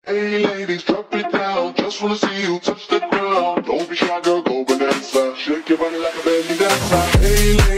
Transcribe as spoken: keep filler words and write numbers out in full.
Hey ladies, drop it down. Just wanna see you touch the ground. Don't be shy, girl, go bonanza. Shake your body like a belly dancer. Hey ladies.